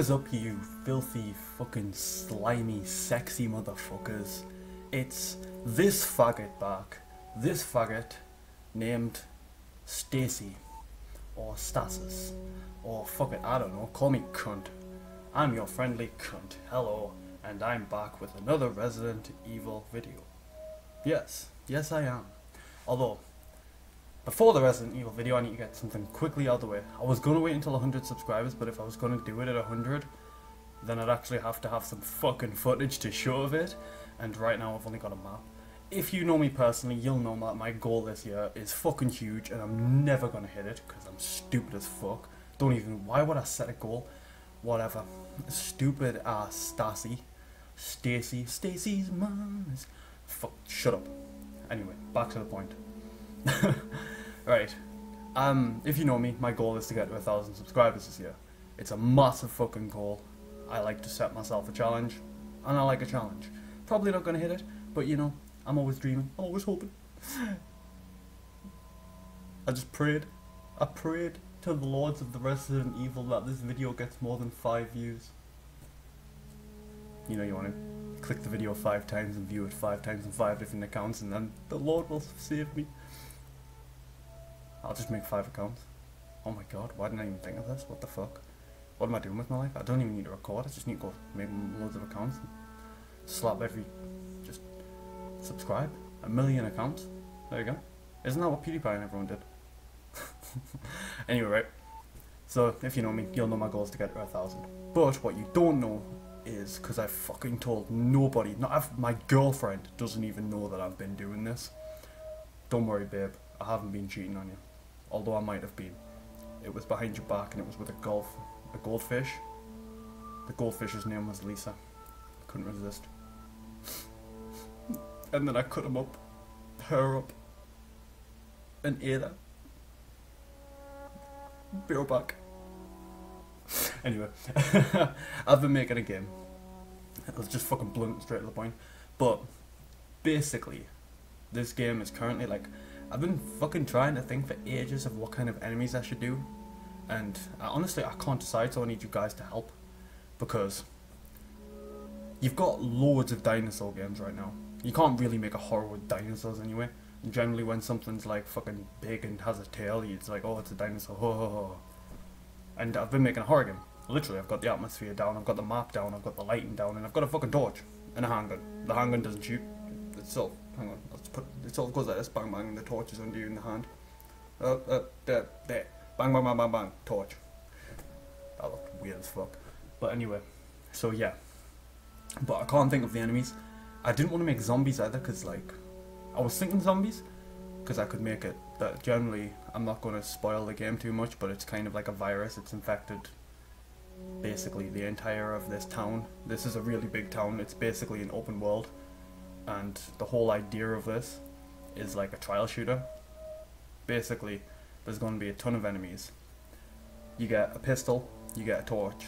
is up, you filthy, fucking slimy, sexy motherfuckers? It's this faggot back. This faggot named Stacy. Or Stasis. Or fuck it, I don't know, call me cunt. I'm your friendly cunt. Hello, and I'm back with another Resident Evil video. Yes, I am. Although, before the Resident Evil video, I need to get something quickly out of the way. I was going to wait until 100 subscribers, but if I was going to do it at 100, then I'd actually have to have some fucking footage to show of it, and right now I've only got a map. If you know me personally, you'll know that my goal this year is fucking huge, and I'm never going to hit it, because I'm stupid as fuck. Why would I set a goal? Whatever. Stupid ass Stacy's mom is... Fuck, shut up. Anyway, back to the point. Right, if you know me, my goal is to get to 1,000 subscribers this year. It's a massive fucking goal. I like to set myself a challenge, and I like a challenge. Probably not gonna hit it, but you know, I'm always dreaming, I'm always hoping. I prayed to the lords of the Resident Evil that this video gets more than 5 views. You know, you want to click the video 5 times and view it 5 times on 5 different accounts, and then the Lord will save me. I'll just make 5 accounts. Oh my god, why didn't I even think of this? What the fuck? What am I doing with my life? I don't even need to record, I just need to go make loads of accounts and just subscribe. 1 million accounts. There you go. Isn't that what PewDiePie and everyone did? Anyway, right. So, if you know me, you'll know my goal is to get to 1,000. But what you don't know is, because I fucking told nobody, my girlfriend doesn't even know that I've been doing this. Don't worry, babe, I haven't been cheating on you. Although I might have been. It was behind your back and it was with a goldfish. The goldfish's name was Lisa. I couldn't resist. And then I cut her up, and ate her. Be right back. Anyway, I've been making a game. Let's just fucking blunt straight to the point. But, basically, this game is currently like... I've been fucking trying to think for ages of what kind of enemies I should do, and honestly I can't decide, so I need you guys to help, because you've got loads of dinosaur games right now. You can't really make a horror with dinosaurs anyway. And generally when something's like fucking big and has a tail, it's like, oh, it's a dinosaur, ho ho ho. And I've been making a horror game. Literally, I've got the atmosphere down, I've got the map down, I've got the lighting down, and I've got a fucking torch and a handgun. The handgun doesn't shoot. Hang on, it sort of goes like this, bang bang, and the torch is under you in the hand. There, bang bang bang bang bang, torch. That looked weird as fuck. But anyway, so yeah. But I can't think of the enemies. I didn't want to make zombies either, because like, I was thinking zombies, because I could make it, that generally, I'm not going to spoil the game too much, but it's kind of like a virus, it's infected basically the entire of this town. This is a really big town, it's basically an open world. And the whole idea of this is like a trial shooter. Basically, there's going to be a ton of enemies. You get a pistol, you get a torch,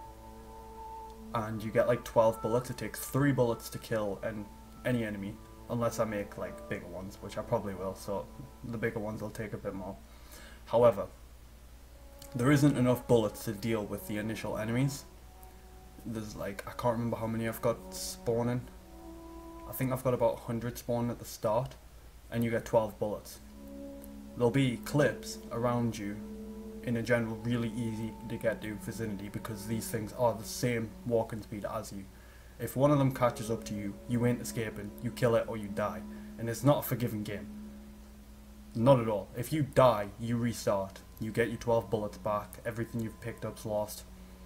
and you get like 12 bullets. It takes 3 bullets to kill any enemy, unless I make like bigger ones, which I probably will, so the bigger ones will take a bit more. However, there isn't enough bullets to deal with the initial enemies. There's like, I can't remember how many I've got spawning. I think I've got about 100 spawn at the start, and you get 12 bullets. There'll be clips around you in a general really easy to get to vicinity, because these things are the same walking speed as you. If one of them catches up to you, you ain't escaping, you kill it or you die. And it's not a forgiving game. Not at all. If you die, you restart. You get your 12 bullets back, everything you've picked up's lost.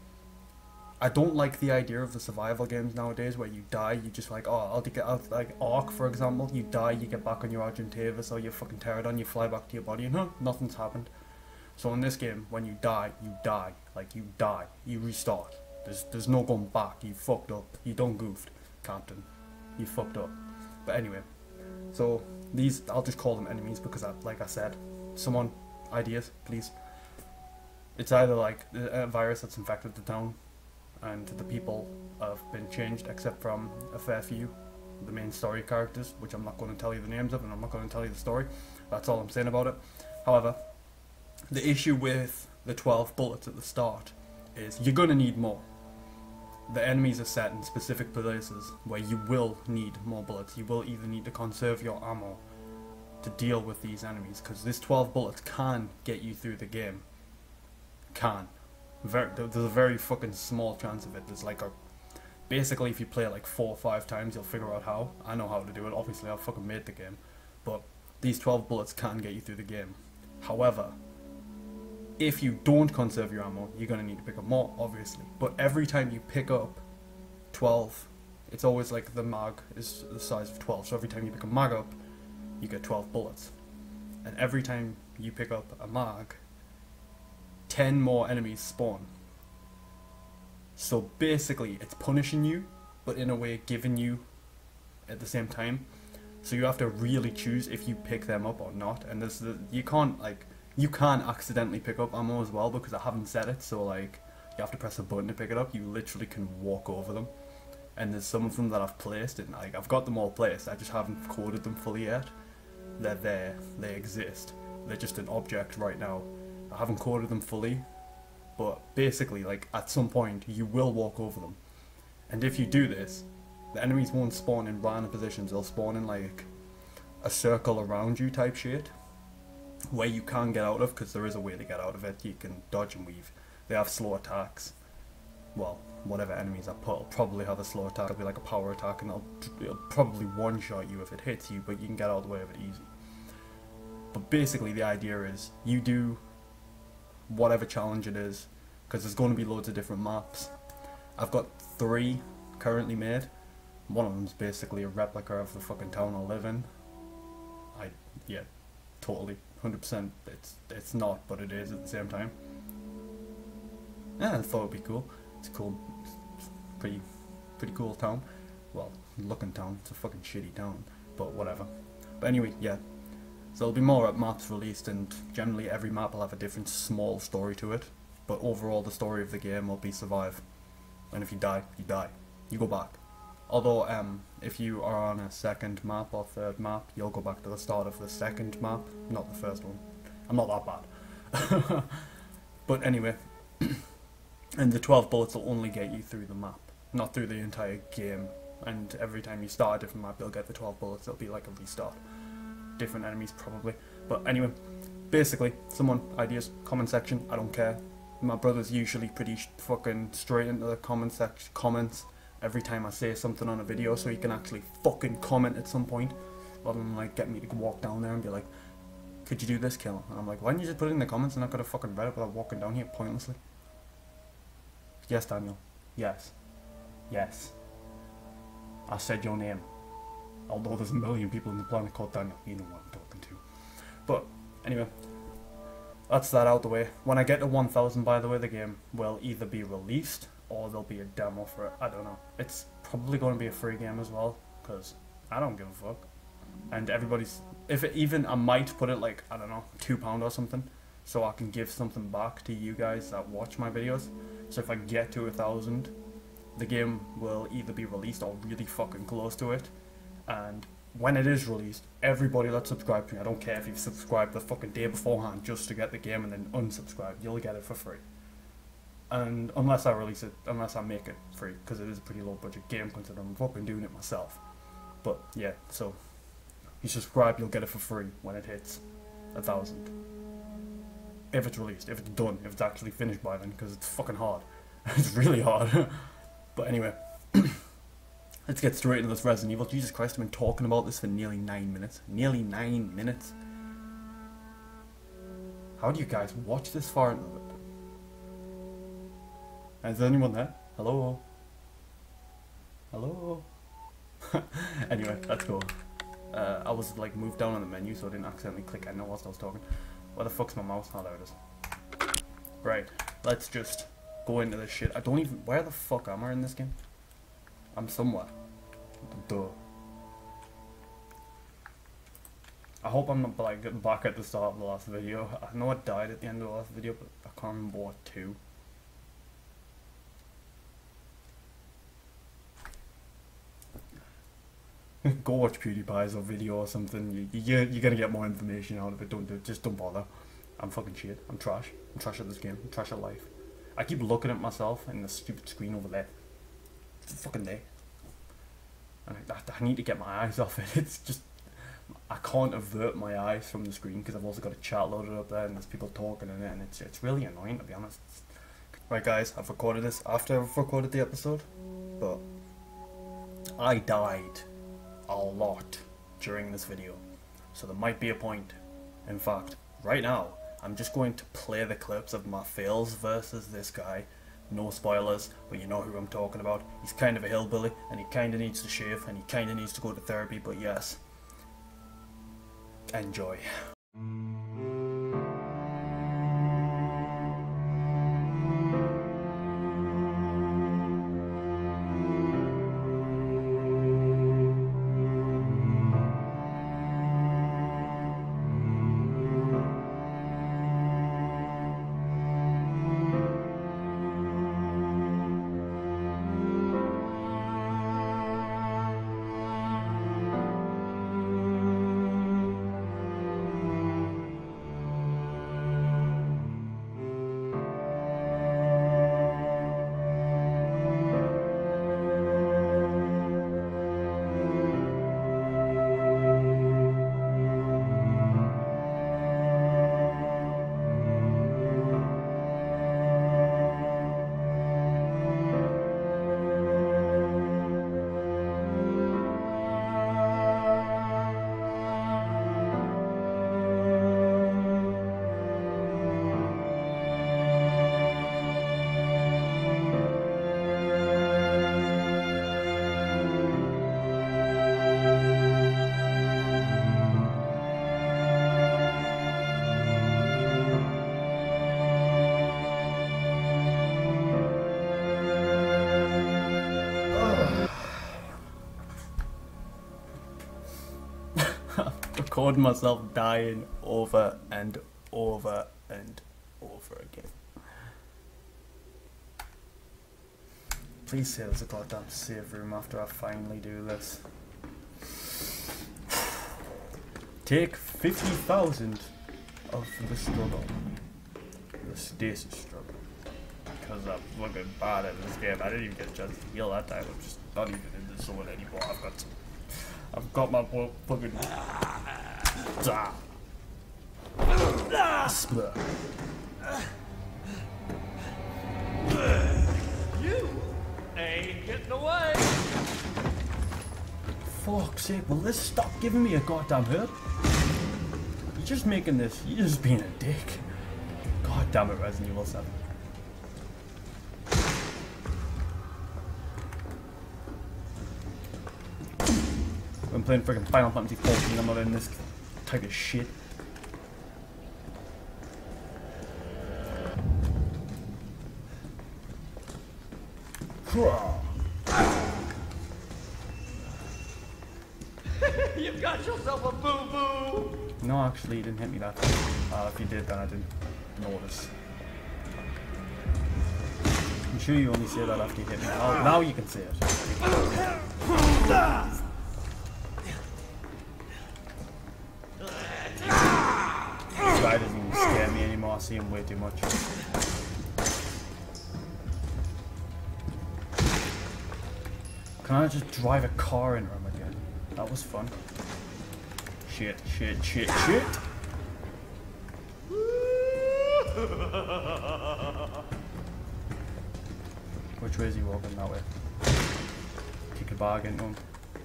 I don't like the idea of the survival games nowadays where you die, you just like, oh, I'll get out, like Ark for example, you die, you get back on your Argentavis or your fucking Pterodon, you fly back to your body and nothing's happened. So in this game, when you die, like you die, you restart. There's no going back, you fucked up, you done goofed, Captain, you fucked up. But anyway, so these, I'll just call them enemies because like I said, someone, ideas, please. It's either like a virus that's infected the town, and the people have been changed except from a fair few, the main story characters, which I'm not going to tell you the names of, and I'm not going to tell you the story. That's all I'm saying about it. However, the issue with the 12 bullets at the start is you're going to need more. the enemies are set in specific places where you will need more bullets. You will either need to conserve your ammo to deal with these enemies, because this 12 bullets can get you through the game. Can. There's a very fucking small chance of it. There's like a... Basically, if you play it like 4 or 5 times, you'll figure out how. I know how to do it. Obviously, I fucking made the game. But these 12 bullets can get you through the game. However, if you don't conserve your ammo, you're going to need to pick up more, obviously. But every time you pick up 12, it's always like the mag is the size of 12. So every time you pick a mag up, you get 12 bullets. And every time you pick up a mag, 10 more enemies spawn. So basically, it's punishing you, but in a way giving you at the same time. So you have to really choose if you pick them up or not. And you can't accidentally pick up ammo as well, because I haven't set it. So like, you have to press a button to pick it up. You literally can walk over them. And there's some of them that I've placed, and like I've got them all placed. I just haven't coded them fully yet. They're there. They exist. They're just an object right now. I haven't coded them fully. But basically, like, at some point, you will walk over them. And if you do this, the enemies won't spawn in random positions. They'll spawn in, like, a circle around you type shit, where you can get out of, because there is a way to get out of it. You can dodge and weave. They have slow attacks. Well, whatever enemies I put will probably have a slow attack. It'll be like a power attack, and it'll probably one-shot you if it hits you, but you can get out of the way of it easy. But basically, the idea is, you do whatever challenge it is, because there's going to be loads of different maps. I've got 3 currently made. One of them's basically a replica of the fucking town I live in. Yeah, totally, 100%. It's not, but it is at the same time. Yeah, I thought it'd be cool. It's cool. It's pretty cool town. Well, looking town. It's a fucking shitty town, but whatever. But anyway, yeah. So there'll be more maps released, and generally every map will have a different small story to it. But overall, the story of the game will be survive. And if you die, you die. You go back. Although, if you are on a second map or third map, you'll go back to the start of the second map, not the first one. I'm not that bad. But anyway, and the 12 bullets will only get you through the map, not through the entire game. And every time you start a different map, you'll get the 12 bullets. It'll be like a restart. Different enemies probably. But anyway, basically, someone, ideas, comment section, I don't care. My brother's usually pretty fucking straight into the comments every time I say something on a video, so he can actually fucking comment at some point, rather than like get me to walk down there and be like, could you do this, kill? And I'm like, why don't you just put it in the comments and I could have fucking read it without walking down here pointlessly? Yes, Daniel. Yes. Yes. I said your name. Although there's a million people on the planet called Daniel. You know what I'm talking to. But, anyway. That's that out the way. When I get to 1000, by the way, the game will either be released or there'll be a demo for it. I don't know. It's probably going to be a free game as well, because I don't give a fuck. And everybody's... I might put it like, I don't know, £2 or something, so I can give something back to you guys that watch my videos. So if I get to 1000, the game will either be released or really fucking close to it. And when it is released, everybody that's subscribed to me, I don't care if you've subscribed the fucking day beforehand just to get the game and then unsubscribe, you'll get it for free. And unless I release it, unless I make it free, because it is a pretty low budget game considering I'm fucking doing it myself. But yeah, so you subscribe, you'll get it for free when it hits 1000. If it's released, if it's done, if it's actually finished by then, because it's fucking hard. It's really hard. But anyway. Let's get straight into this Resident Evil. Jesus Christ, I've been talking about this for nearly 9 minutes. Nearly 9 minutes. How do you guys watch this far into it? Is there anyone there? Hello? Hello? Anyway, let's go. I was like moved down on the menu so I didn't accidentally click I know whilst I was talking. Where the fuck's my mouse? Oh, there it is. Right, let's just go into this shit. I don't even... Where the fuck am I in this game? I'm somewhere. Duh. I hope I'm not like getting back at the start of the last video. I know I died at the end of the last video, but I can't remember what to. Go watch PewDiePie's or video or something. You're gonna get more information out of it. Don't do it. Just don't bother. I'm fucking shit. I'm trash. I'm trash at this game. I'm trash at life. I keep looking at myself in the stupid screen over there. fucking day. And I need to get my eyes off it. It's just, I can't avert my eyes from the screen because I've also got a chat loaded up there and there's people talking in it, and it's really annoying, to be honest. Right guys, I've recorded this after I've recorded the episode, but I died a lot during this video, so there might be a point. In fact, right now, I'm just going to play the clips of my fails versus this guy. No spoilers, but you know who I'm talking about. He's kind of a hillbilly, and he kind of needs to shave, and he kind of needs to go to therapy, but yes. Enjoy. Recording myself dying over and over and over again. Please say there's a goddamn save room after I finally do this. Take 50,000 of the struggle. The stasis struggle. Because I'm looking bad at this game. I didn't even get a chance to heal that time. I'm just not even in the zone anymore. I've got my fucking... You ain't getting away. Fuck's sake, will this stop giving me a goddamn hurt? You're just making this, you're just being a dick. God damn it, Resident Evil 7. I'm playing freaking Final Fantasy 14, I'm not in this type of shit. You've got yourself a boo-boo. No, actually, he didn't hit me that time. If he did, then I didn't notice. I'm sure you only say that after you hit me. Oh, now you can say it. This guy doesn't even scare me anymore. I see him way too much. Can I just drive a car into him again? That was fun. Shit, shit, shit, shit! Which way is he walking? That way. Kick a bag into him.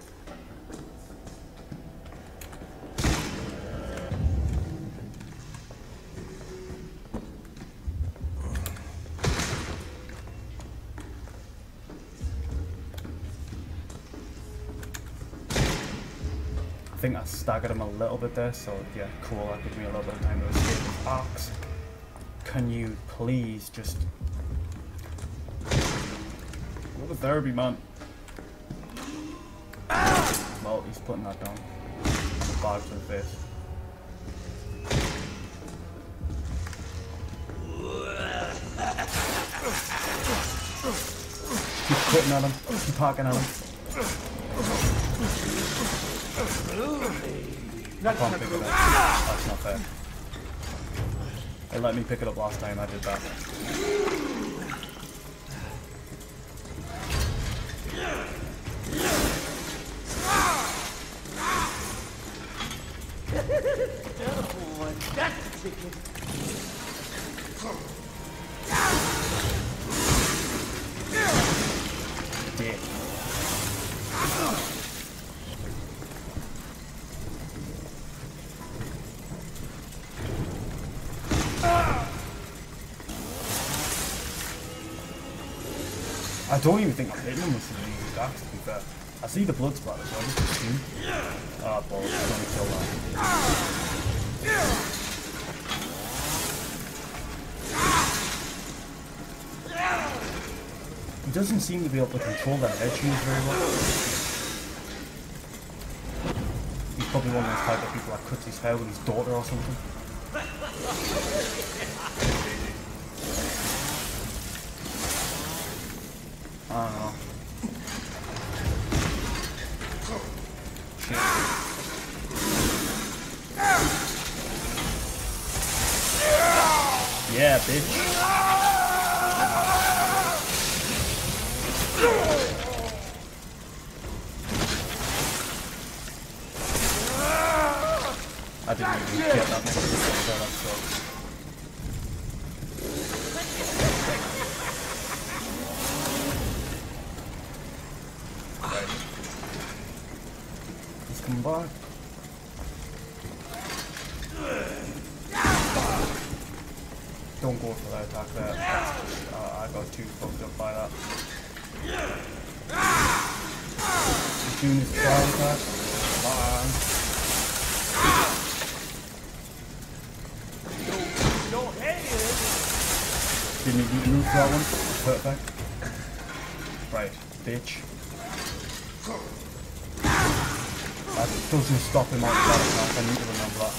I think I staggered him a little bit there, so yeah, cool, that gives me a little bit of time to escape his axe. Can you please just... Go to therapy, man. Well, he's putting that down. The bag to the face. Keep quitting at him, keep hacking at him. Can't pick it up. That's not fair. They let me pick it up last time I did that. Boy, that's the ticket. Dick. I don't even think I'm hitting him with some of these attacks, to be fair. I see the blood splatter, so I just assume. Ah, balls, I'm gonna kill that. He doesn't seem to be able to control that head shield very well. He's probably one of those type of people that cuts his hair with his daughter or something. I don't know. Shit. Yeah, bitch. I didn't even get that many people, so that sucks. Right. Let's come back. Don't go for that attack there. I got too fucked up by that. He's doing his fire attack. Come Your head is. Didn't even move for that one. Perfect. Right, bitch. That doesn't stop him out of that attack. I need to remember that.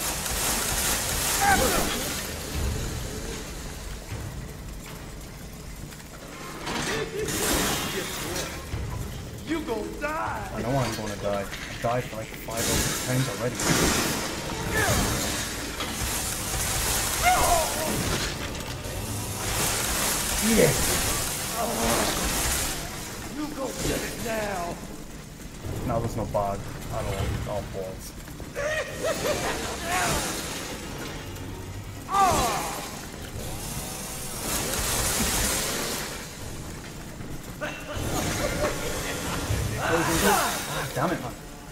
You gon' die. I know I'm gonna die. I've died for like 5 or 6 times already. Yes! You gon' get it now. Now there's no bag at all. All balls. Ah, damn it, man.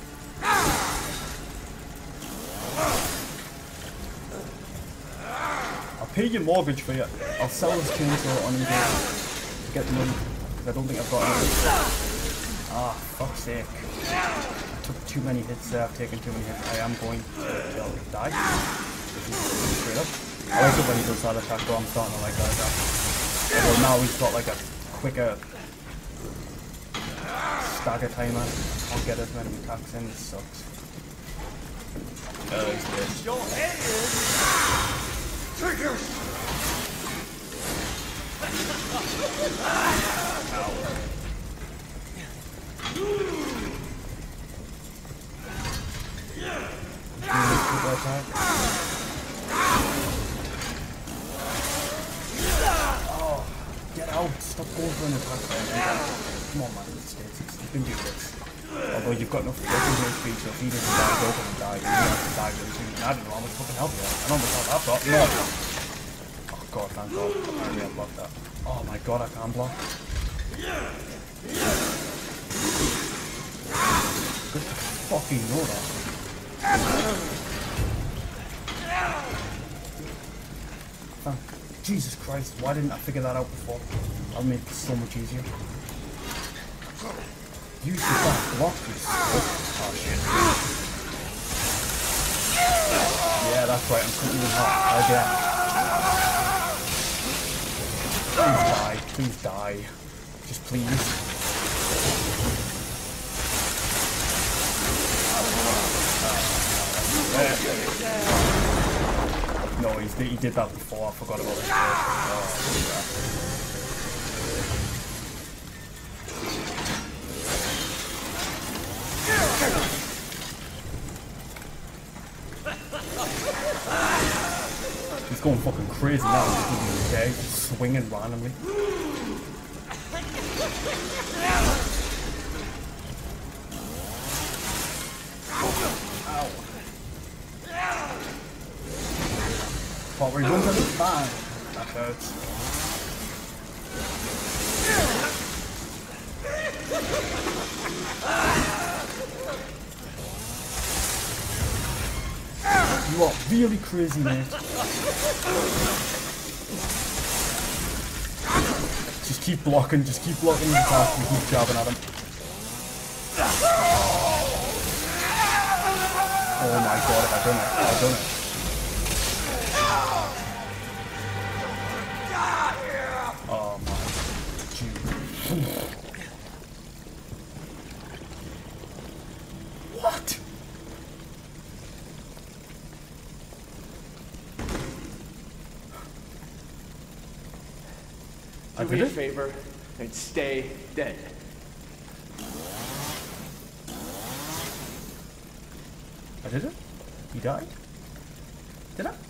I'll pay your mortgage for you. I'll sell this chainsaw on eBay to get the money. Because I don't think I've got any. Ah, fuck's sake. I took too many hits there. I've taken too many hits. I am going to die. Straight up. I like it when he does that attack, though. I'm starting to like that attack. Although now he's got like a quicker stagger timer. I'll get as many attacks in. It sucks. Oh, he's dead. Your head is. Triggers. Oh, get out! Stop going for an attack there. Come on, man. You can do this. Although you've got enough fucking HP, so if he doesn't die, go and die. You have to die really soon. I don't know how much fucking help you have. I know how much help I've got. No. Oh god, thank god. Apparently I blocked that. Oh my god, I can't block. Good to fucking know that. Thank Jesus Christ, why didn't I figure that out before? That'll make it so much easier. Use the back block this. Oh shit. Yeah, that's right, I'm cutting you hot. Again. Please die. Just please. No, he did that before. I forgot about it. He's going fucking crazy now. He's just swinging randomly. spot where he runs out of bang. That hurts. You are really crazy, mate. Just keep blocking his attack and keep jabbing at him. Oh my god, I've done it. Oh my gee. What? Do me a favor and stay dead. I did it? He died? Did I? Oh,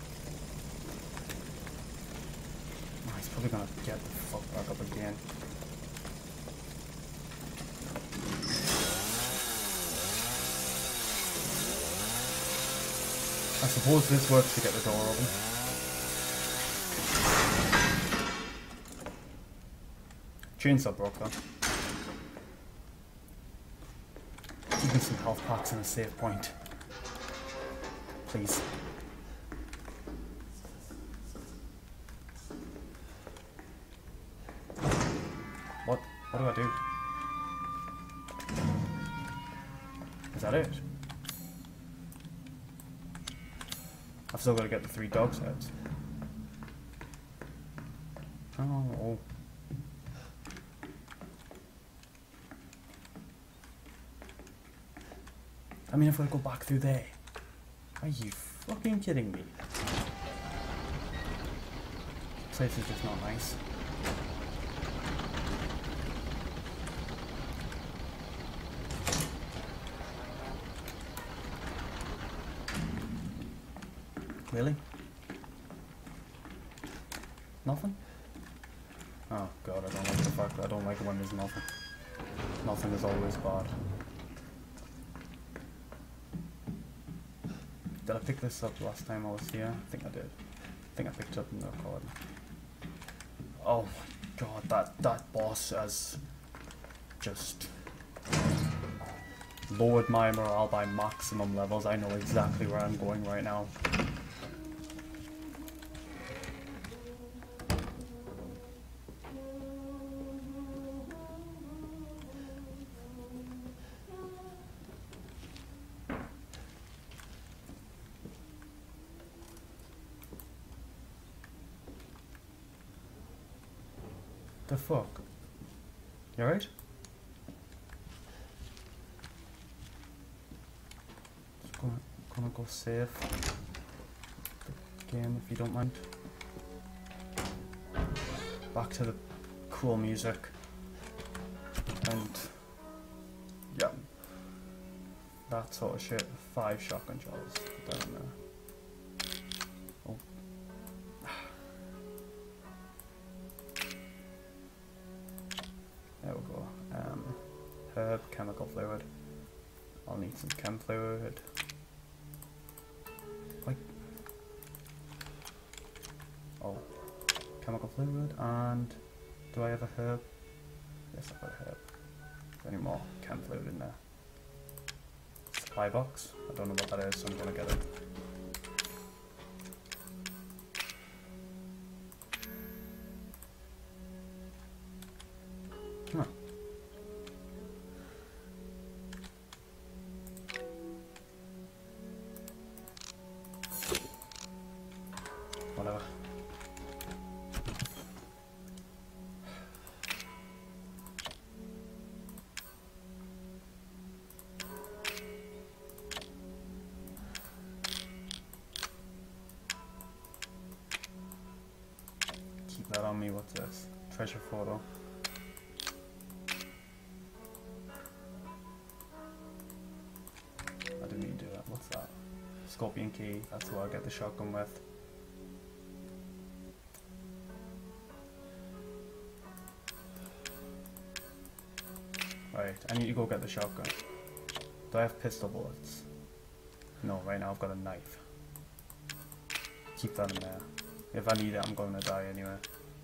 he's probably gonna get the fuck back up again. I suppose this works to get the door open. Chainsaw broke though. Even some health packs and a save point. Please. What do I do? Is that it? I've still got to get the 3 dogs heads. Oh. I mean, if I go back through there. Are you fucking kidding me? This place is just not nice. Really? Nothing? Oh god, I don't like the fact that I don't like it when there's nothing. Nothing is always bad. Did I pick this up last time I was here? I think I did. I think I picked it up in the recording. Oh my god, that boss has just lowered my morale by maximum levels. I know exactly where I'm going right now. The fuck? You alright? Just gonna go save the game if you don't mind. Back to the cool music. And yeah. That sort of shit. 5 shotgun shells down there. Oh. There we go. Herb, chemical fluid. I'll need some chem fluid. Like, oh, chemical fluid, and do I have a herb? Yes, I've got a herb. Is there any more chem fluid in there? Supply box. I don't know what that is, so I'm gonna get it. Come on. Whatever. Keep that on me. What's this? Treasure photo. I didn't even do that. What's that? Scorpion key. That's what I get the shotgun with. Right, I need to go get the shotgun. Do I have pistol bullets? No, right now I've got a knife. Keep that in there. If I need it, I'm gonna die anyway.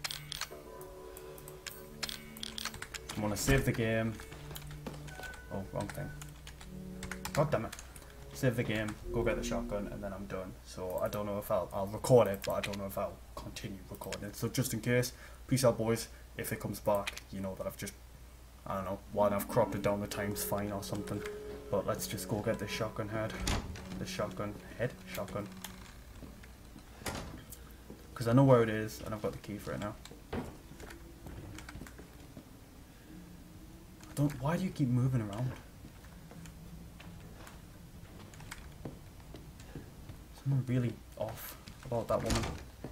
I'm gonna save the game. Oh, wrong thing. God damn it. Save the game, go get the shotgun, and then I'm done. So I don't know if I'll record it, but I don't know if I'll continue recording it. So just in case, peace out boys. If it comes back, you know that I've just, I don't know, one, I've cropped it down the time's fine or something. But let's just go get the shotgun head. The shotgun head? Shotgun. Because I know where it is, and I've got the key for it now. Why do you keep moving around? Something really off about that woman.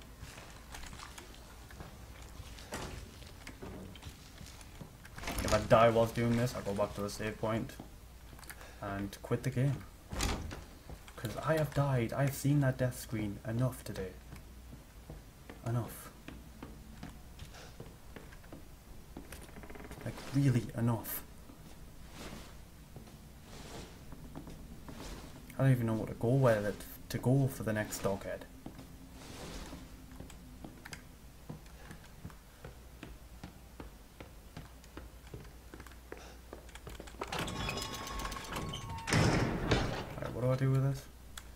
If I die whilst doing this, I'll go back to the save point and quit the game. Because I have died. I have seen that death screen enough today. Enough. Like, really enough. I don't even know what to go with it, to go for the next doghead. Alright, what do I do with this?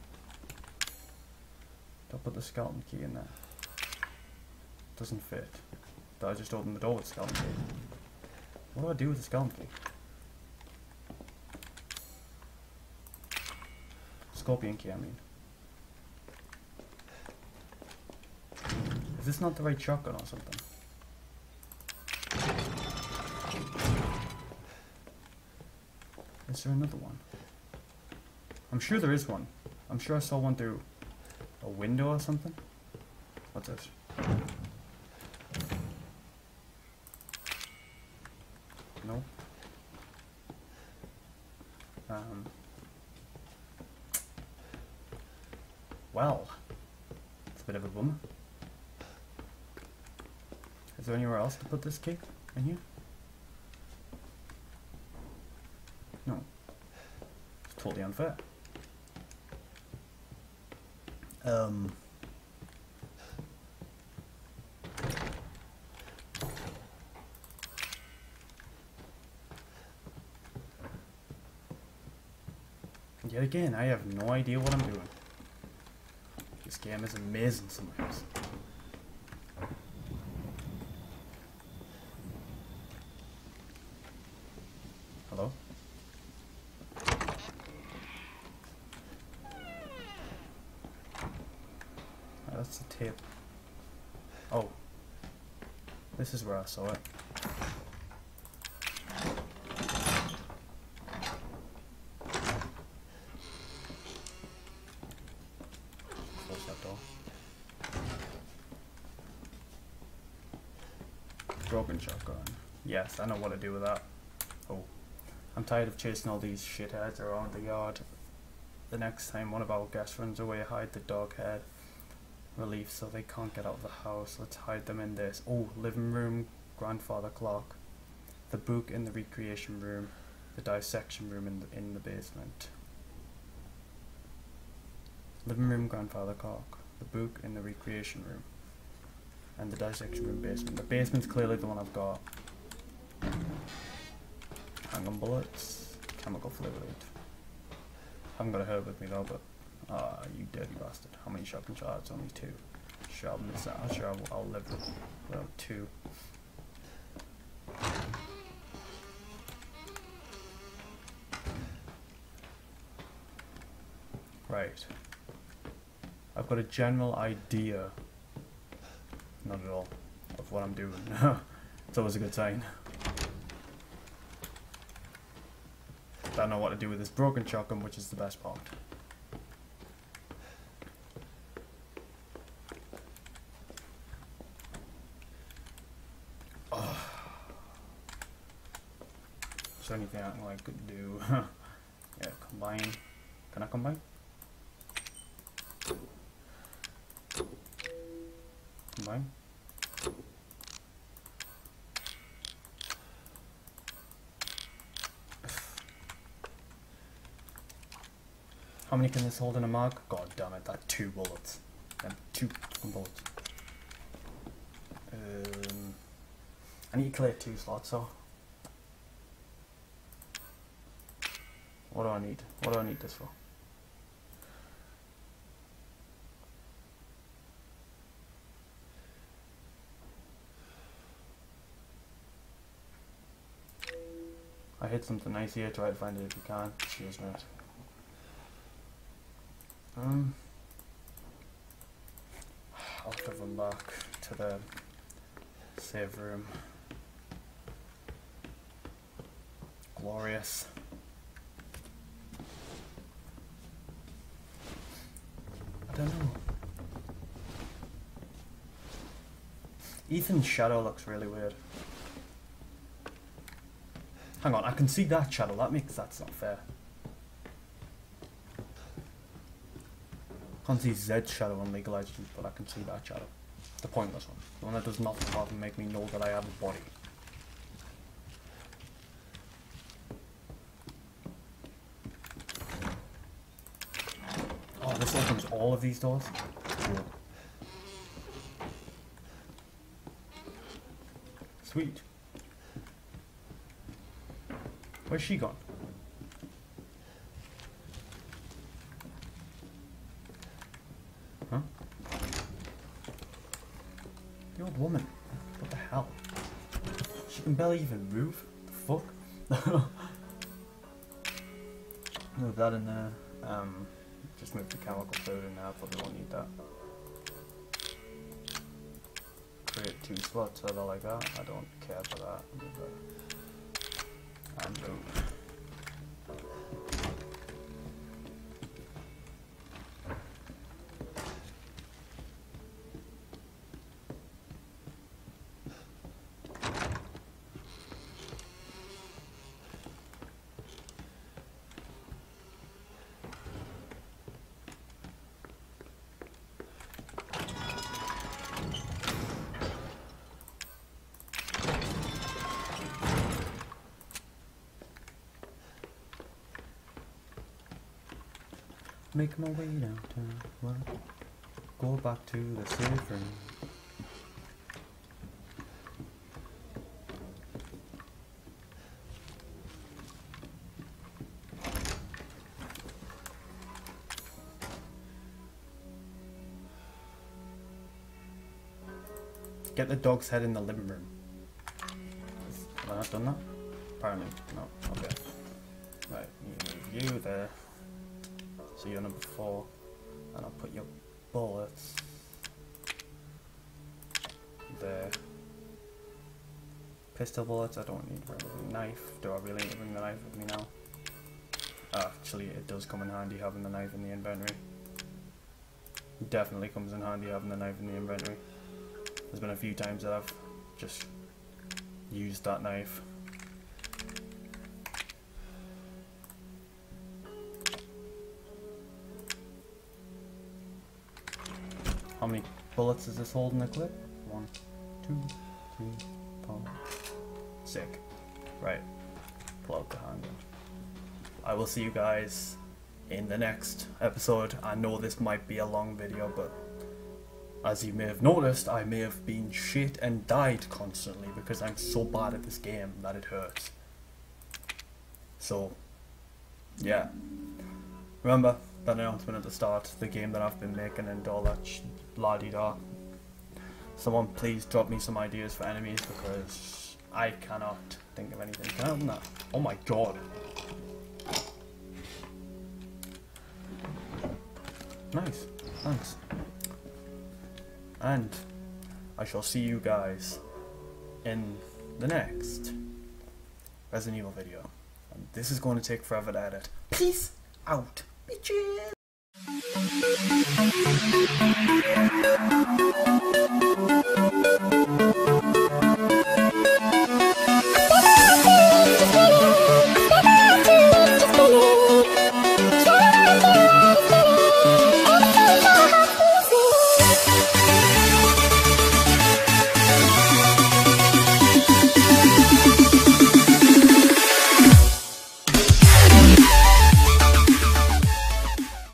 Do I put the skeleton key in there? Doesn't fit. Did I just open the door with the skeleton key? What do I do with the skeleton key? Scorpion key, I mean. Is this not the right shotgun or something? Is there another one? I'm sure there is one. I'm sure I saw one through a window or something. What's this? No. Well, it's a bit of a bummer. Is there anywhere else to put this key in here? No. It's totally unfair. Yet again, I have no idea what I'm doing. This game is amazing sometimes. Hello? Oh, that's the tape. Oh. This is where I saw it. Close that door. Broken shotgun. Yes, I know what to do with that. Oh. I'm tired of chasing all these shitheads around the yard. The next time one of our guests runs away, hide the dog head. Relief so they can't get out of the house. Let's hide them in this. Oh, living room, grandfather clock. The book in the recreation room. The dissection room in the basement. Living room, grandfather clock. The book in the recreation room. And the dissection room basement. The basement's clearly the one I've got. Handgun bullets. Chemical fluid. Haven't got a herb with me though, but you dirty bastard. How many shotgun shards? Only 2. Sure, I'll miss that. I'm sure I'll live without 2. Right. I've got a general idea. Not at all. Of what I'm doing. It's always a good sign. Don't know what to do with this broken shotgun, which is the best part. Oh. Is there anything I could do? Yeah, combine. Can I combine? Combine? How many can this hold in a mag? God damn it, that's 2 bullets. Them 2 fucking bullets. I need to clear 2 slots, so what do I need? What do I need this for? I hit something nice here, try to find it if you can. Cheers, mate. I'll have to run back to the save room. Glorious. I don't know. Ethan's shadow looks really weird. Hang on, I can see that shadow. That's not fair. Can't see Zed's shadow on League of Legends, but I can see that shadow. The pointless one. The one that does nothing apart from make me know that I have a body. Oh, this opens all of these doors? Cool. Sweet. Where's she gone? Huh? The old woman. What the hell? She can barely even move. The fuck? Move that in there. Just move the chemical food in there, probably won't need that. Create 2 slots so they're like that. I don't care for that. And move. Make my way downtown, what? Go back to the safe room. Get the dog's head in the living room. Have I not done that? Apparently, no. Okay. Right, you move you there. So you're number 4, and I'll put your bullets there. Pistol bullets, I don't need to bring the knife. Do I really need to bring the knife with me now? Actually, it does come in handy having the knife in the inventory. Definitely comes in handy having the knife in the inventory. There's been a few times that I've just used that knife. How many bullets does this hold in the clip? 1, 2, 3, 4. Sick. Right. Pull out the handgun. I will see you guys in the next episode. I know this might be a long video, but as you may have noticed, I may have been shit and died constantly because I'm so bad at this game that it hurts. So, yeah. Remember that announcement at the start, the game that I've been making and all that la-di-da. Someone please drop me some ideas for enemies because I cannot think of anything. Can I open that? Oh my god. Nice. Thanks. And I shall see you guys in the next Resident Evil video. And this is going to take forever to edit. Peace out, bitches!